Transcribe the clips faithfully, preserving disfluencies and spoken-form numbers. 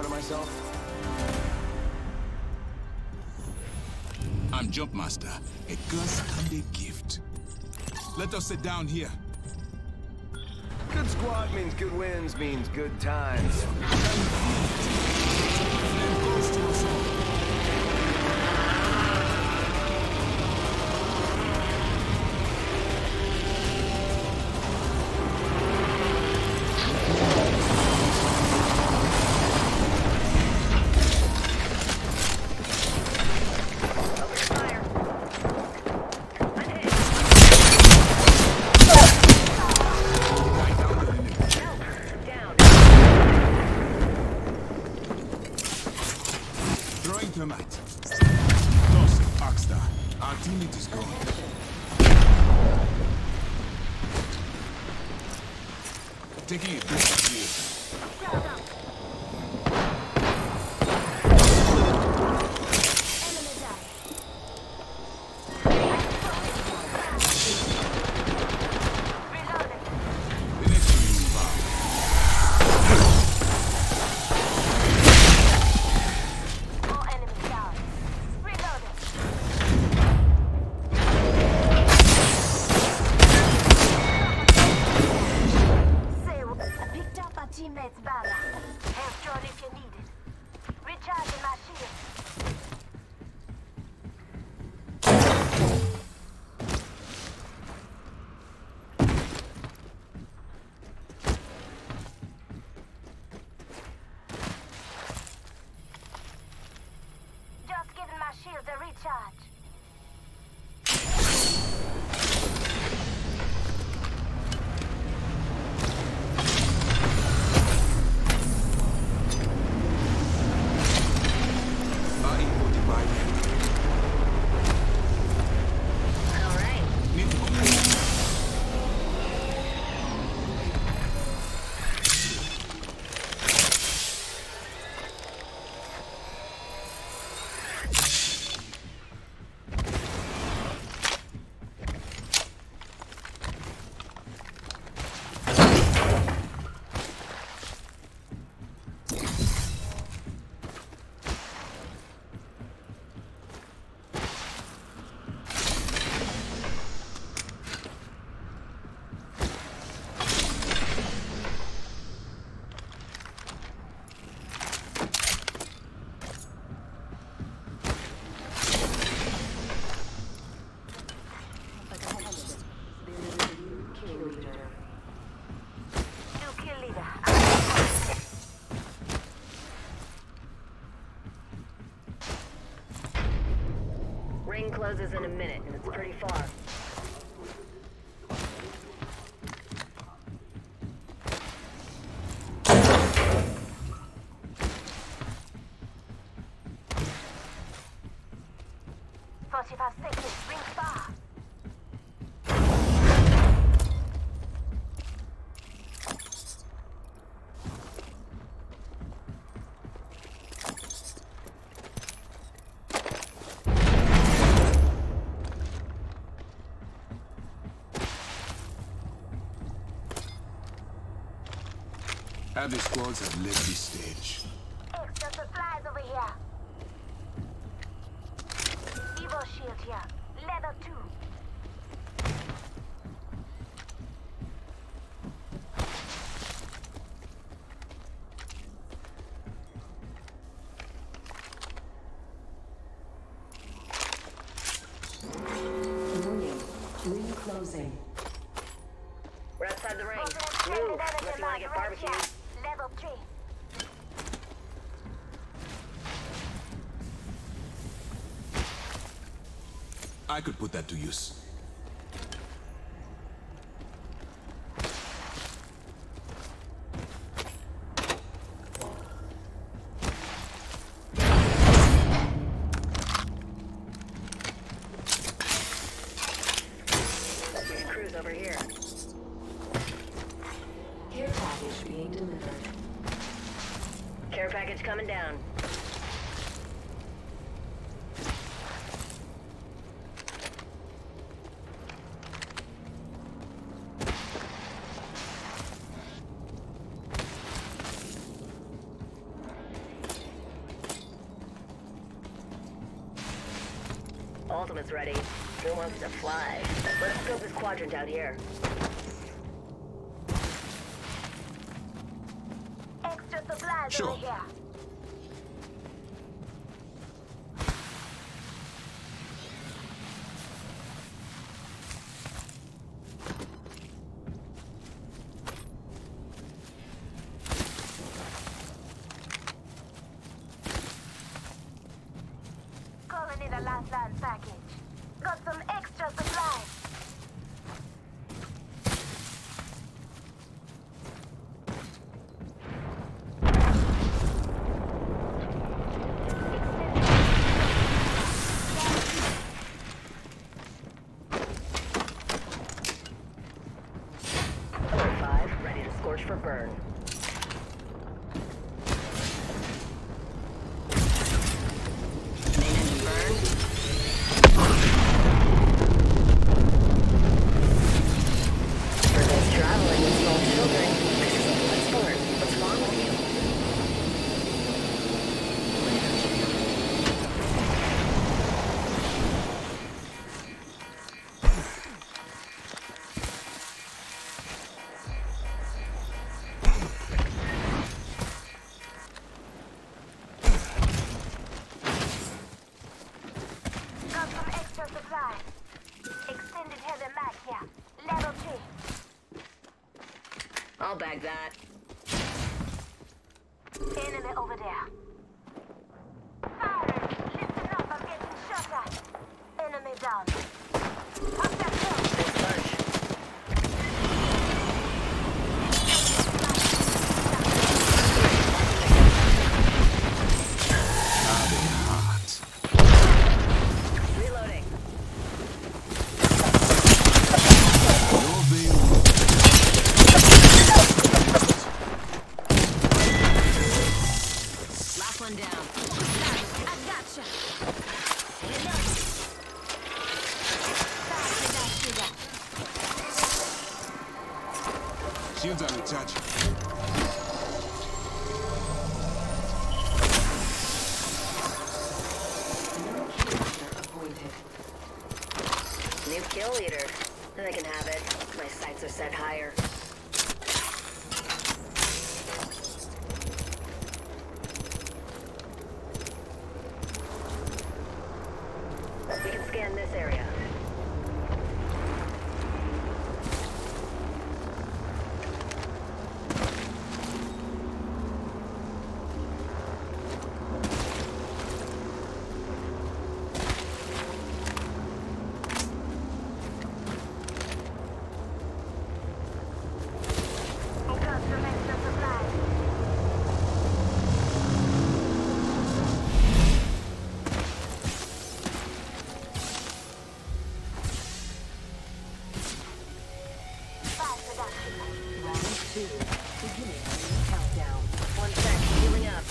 proud of myself? I'm Jumpmaster, a Gus-Sunday gift. Let us sit down here. Good squad means good wins, means good times. Our teammate is gone. Taking a bit of here. Teammates banner. Help John if you need it. Recharging my shield. Just giving my shield a recharge. Ring closes in a minute, and it's pretty far. Forty-five seconds. Ring far. Other squads have left this stage. Extra supplies over here. Evo shield here. Level two. Warning. Ring closing. We're outside the ring. Move, unless you want to get barbecued. Level three. I could put that to use. Cruise over here. Care package being delivered. Care package coming down. ultimate's ready. Who wants to fly? Let's scope this quadrant out here. Extra supplies Sure. over here. Calling in a last line package. Got some extra supplies. Five, ready to scorch for burn. Main engine burn. For those traveling with small children, this is a blood sport. What's wrong with you? Got some extra supplies. Extended heavy mag here. Level three. I'll bag that. Enemy over there. Firing! Listen up, I'm getting shot at. Enemy down. Watch that kill. Thanks bunch. Hot. Reloading. Your veil. Last one down. I gotcha. Shields are recharging. Appointed. New kill leader. They can have it. My sights are set higher. We can scan this area. Got some extra supplies. Fast production. Round two. Beginning ring countdown. One sec, healing up.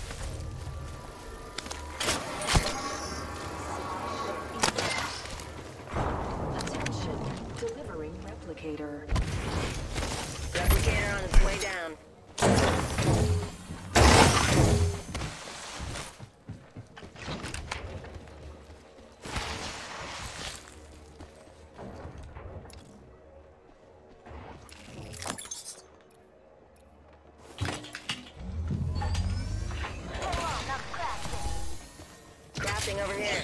Attention. Delivering replicator. Replicator on its way down. Come on, I'm crafting. Crafting over here.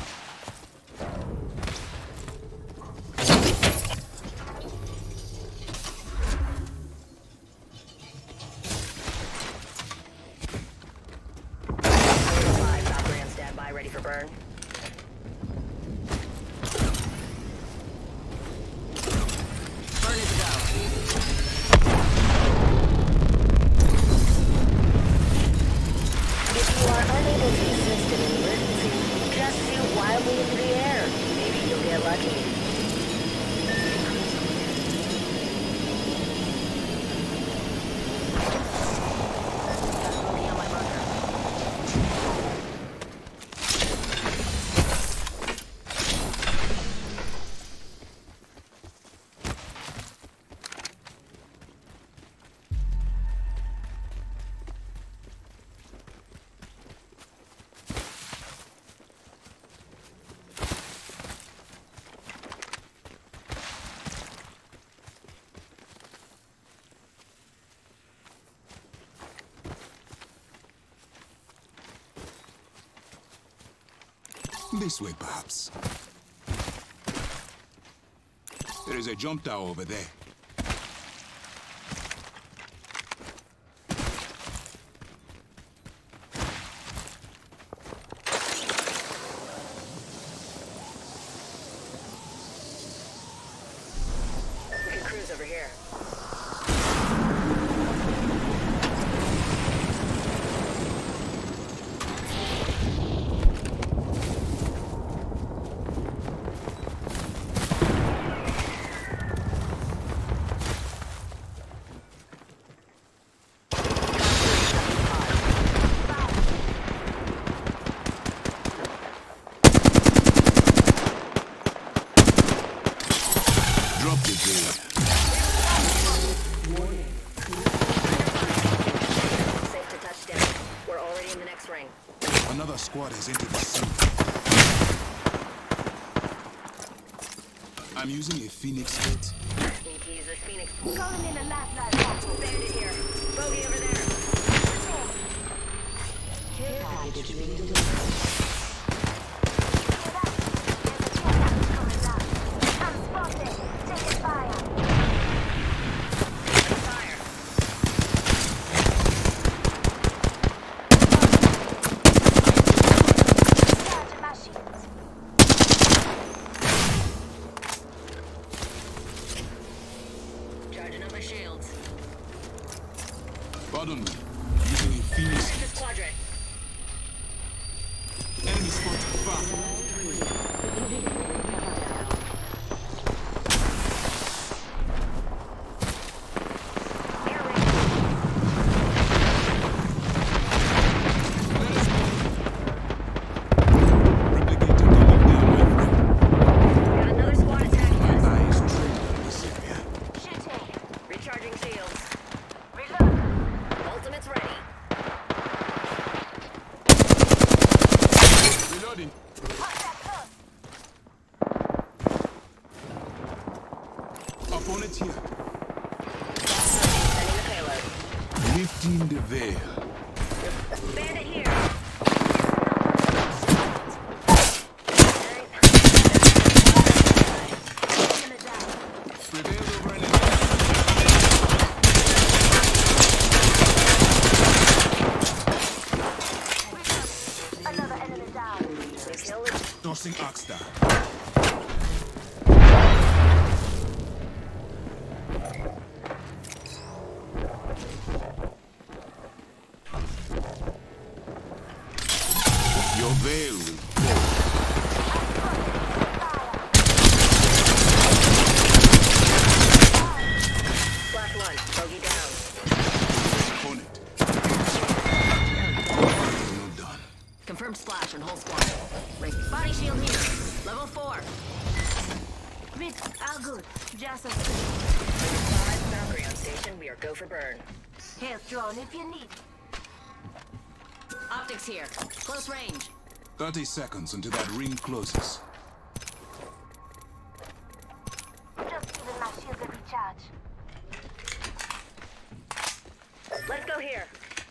Five, Valkyrie on standby, ready for burn. Burn it to go. If you are unable to assist in an emergency, just shoot wildly into the air. Maybe you'll get lucky. Looking on my marker. This way, perhaps. There is a jump tower over there. We can cruise over here. Drop the veil. Safe to touch down. We're already in the next ring. Another squad has entered the scene. I'm using a Phoenix kit. Need to use this Phoenix. Calling in a lifeline battle. Bandit here. Bogey over there. Care package being delivered. Fire. Charging up my shields. Pardon me. Using a Phoenix Check kit. this quadrant. Enemy spotted far. Air raid. Let us go. Replicator coming down, my friend. Got another squad attacking My us. eyes trained in this area. Shooting. Recharging shields. Reload. Ultimate's ready. Reloading. Contact close. Opponent here. Sending the payload. Lifting the veil. Bandit here. Enemy down. Prevailed over an enemy. Another enemy down. We kill it. Tossing Oxstar. Your veil will fall. Flash one. Bogey down. Opponent. Well done. Confirmed splash on whole squad. Right. Body shield here. Level four. Grid, all good. Just a Five Valkyrie on station. We are go for burn. health drone if you need. Optics here. Close range. Thirty seconds until that ring closes. Just giving my shield a recharge. Let's go here.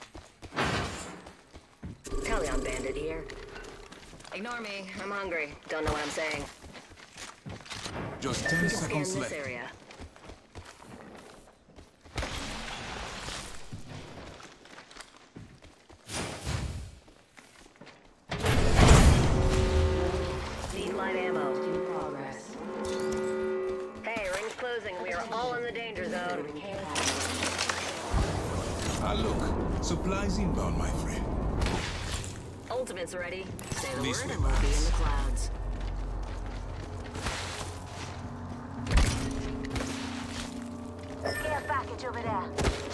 Talion bandit here. Ignore me. I'm hungry. Don't know what I'm saying. Just We ten can scan seconds this left. area. Need light ammo. In progress. Hey, ring's closing. We are all in the danger zone. Care package. Ah, look. Supplies inbound, my friend. Ultimate's ready. Say the This word way, and we'll be in Max. the clouds. Care package over there.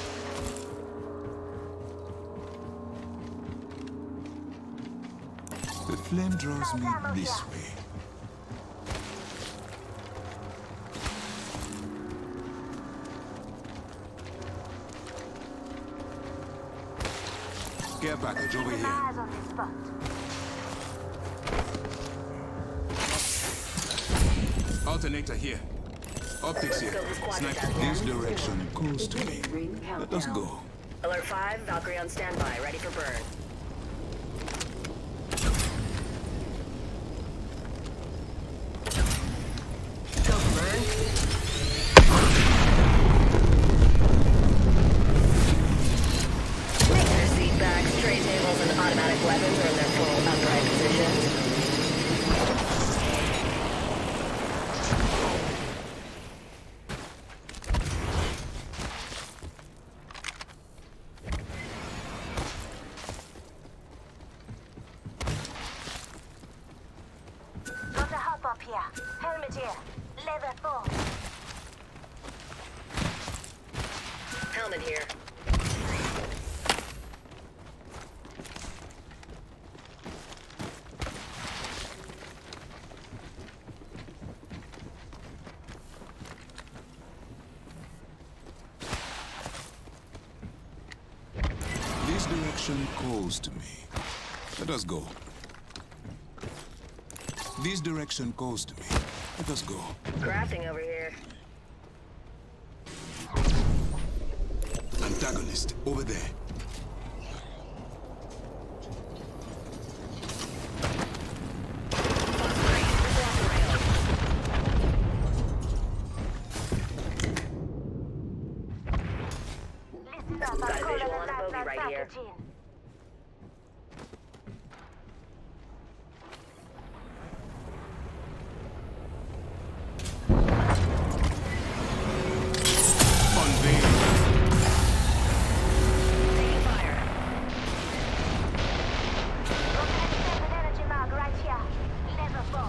The flame draws me this way. Care package over Keeping my here. eyes on this spot. Alternator here. Optics here. Sniper. This direction calls to me. Ring Let us countdown. go. Alert five, Valkyrie on standby, ready for burn. weapons are in their full upright positions. Got a hop up here. Helmet here. Leather four. Helmet here. This direction calls to me. Let us go. This direction calls to me. Let us go. Crafting over here. Antagonist, over there. Listen up, Got a I'm calling visual a on a lifeline bogey right here. package in. Unveil. Taking fire. Got an extended energy mag right here. Level four.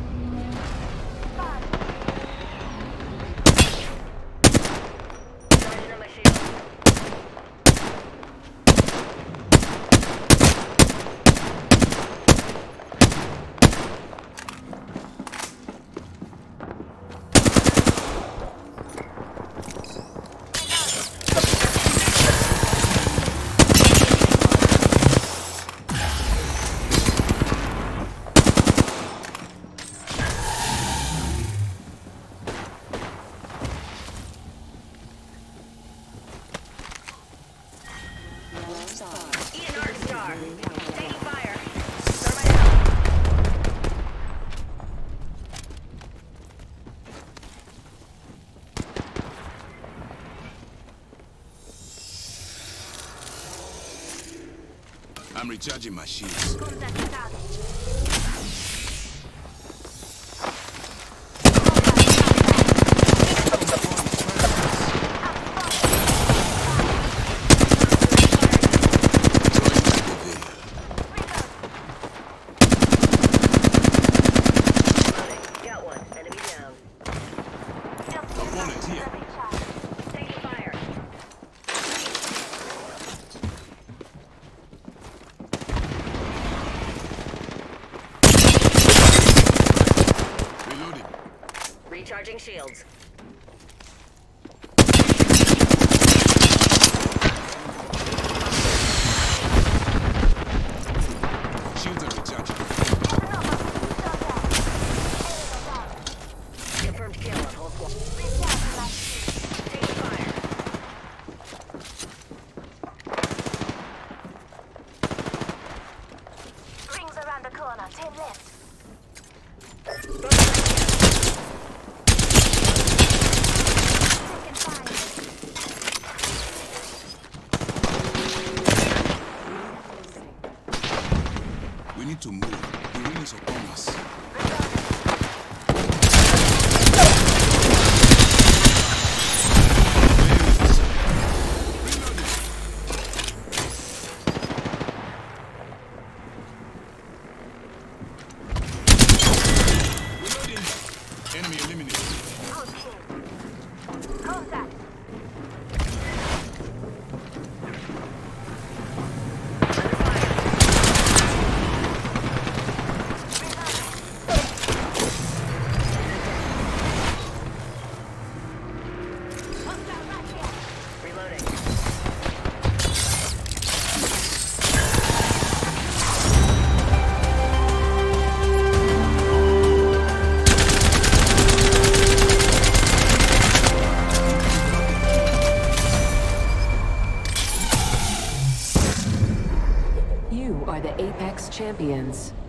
Five. Charging on my shield. Eat an Arc Star. Taking fire. Thermite out. I'm recharging my shields. Contact with target. Loading. Got one. Enemy down. Opponent here. Taking fire. Reloading. Recharging shields. Shields are recharging. Confirmed kill on whole squad. Taking fire. Rings around the corner. Ten left. Broken right here. Taking fire. We need to move. The ring is upon us. Reloading. Enemy eliminated. Good kill. Contact. Hostile right here. Reloading. You are the Apex Champions.